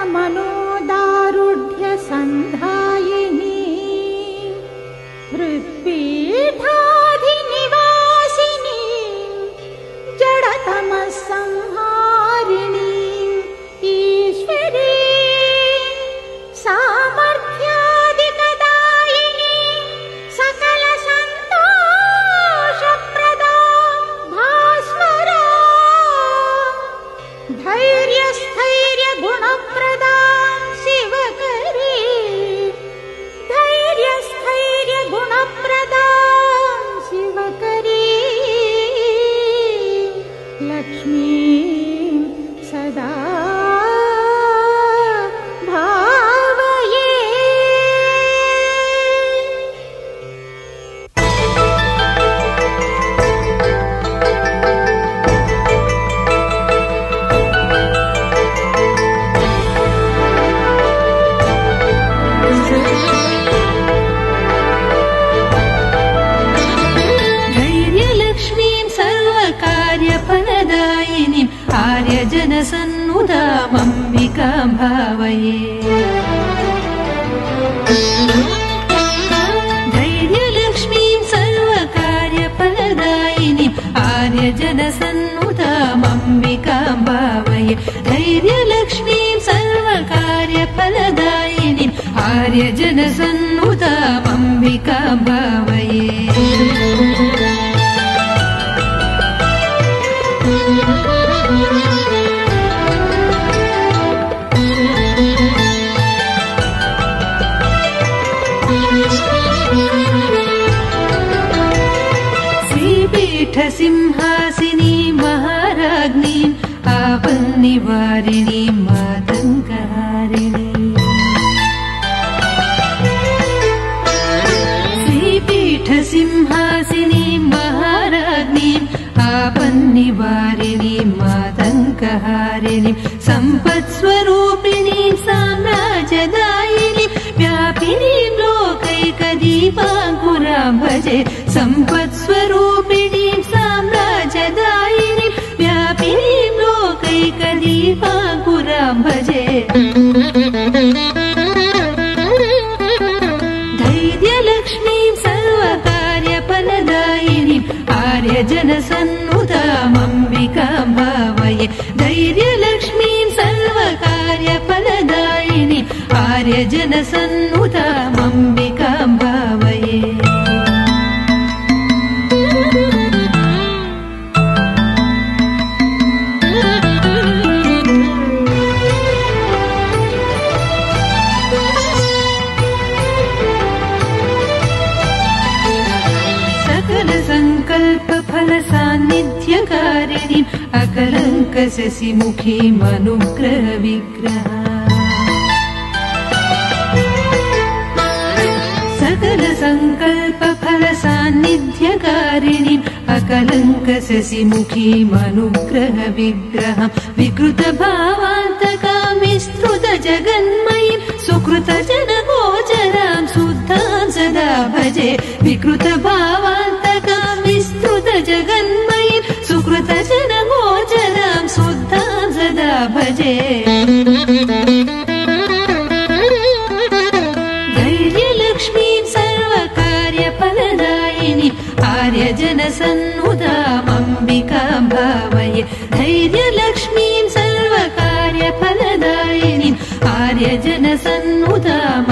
मनोदारुढ्य सन्धायिनी हृत्पीठाधिनिवासिनी जडतमः संहारिणी ईश्वरी सामर्थ्यादिकदायिनी सकल संतोषप्रदा भास्वरा धैर्यस्थैर्य गुणप्रदा शिवकरी धैर्यस्थैर्य गुणप्रदा शिवकरी लक्ष्मी सदा आर्यजनसन्नुदामम्बिकां भावये धैर्यलक्ष्मीं सर्वकार्यफलदायिनीं आर्यजनसन्नुदामम्बिकां भावये धैर्यलक्ष्मीं सर्वकार्यफलदायिनीं आर्यजनसन्नुदामम्बिकां भावये सिंहासिनी महाराज्ञी आपन्निवारिणी मातङ्गहारिणी श्रीपीठसिंहासिनी महाराज्ञी आपन्निवारिणी मातङ्गहारिणी सम्पत्स्वरूपिणी साम्राज्यदायिनी व्यापिनी लोकैकदीपाङ्कुरां भजे सम्पत्स्वरूपिणी साम्राज्यदायिनी व्यापिनी लोकैकदीपाङ्कुरां भजे धैर्यलक्ष्मीं सर्वकार्यफलदायिनीं आर्यजनसन्नुदामम्बिकां भावये धैर्यलक्ष्मीं सर्वकार्यफलदायिनीं आर्यजनसन्नुदामम्बिकां भावये सान्निध्यकारिणीं अकलङ्कशशिमुखीम् अनुग्रहविग्रहा सकल संकल्पफल सान्निध्यकारिणीम् अकलङ्कशशिमुखीम् अनुग्रहविग्रहम् विकृतभावान्तकां विस्तृतजगन्मयीं सुकृतजनगोचरां शुद्धां सदा भजे विकृतभावान्तकां विस्तृतजगन्मयीं सुकृतजनगोचरां शुद्धां सदा भजे धैर्यलक्ष्मीं सर्वकार्यफलदायिनीं आर्यजनसन्नुदामम्बिकां भावये धैर्यलक्ष्मीं सर्वकार्यफलदायिनीं आर्यजनसन्नुदामम्बिकां